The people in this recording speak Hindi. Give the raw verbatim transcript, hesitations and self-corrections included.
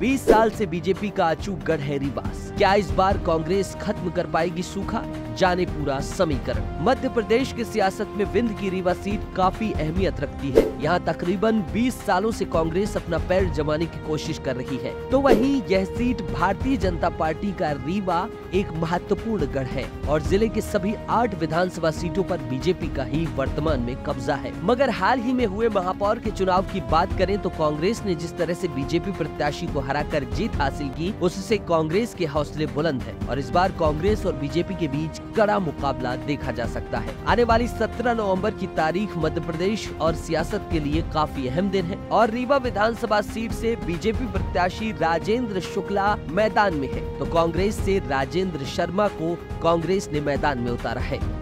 बीस साल से बीजेपी का अचूक गढ़ है रीवा। क्या इस बार कांग्रेस खत्म कर पाएगी सूखा? जाने पूरा समीकरण। मध्य प्रदेश की सियासत में विंध्य की रीवा सीट काफी अहमियत रखती है। यहाँ तकरीबन बीस सालों से कांग्रेस अपना पैर जमाने की कोशिश कर रही है, तो वहीं यह सीट भारतीय जनता पार्टी का रीवा एक महत्वपूर्ण गढ़ है और जिले के सभी आठ विधानसभा सीटों पर बीजेपी का ही वर्तमान में कब्जा है। मगर हाल ही में हुए महापौर के चुनाव की बात करें तो कांग्रेस ने जिस तरह से बीजेपी प्रत्याशी को हराकर जीत हासिल की, उससे कांग्रेस के हौसले बुलंद है और इस बार कांग्रेस और बीजेपी के बीच कड़ा मुकाबला देखा जा सकता है। आने वाली सत्रह नवंबर की तारीख मध्य प्रदेश और सियासत के लिए काफी अहम दिन है और रीवा विधानसभा सीट से बीजेपी प्रत्याशी राजेंद्र शुक्ला मैदान में है, तो कांग्रेस से राजेंद्र शर्मा को कांग्रेस ने मैदान में उतारा है।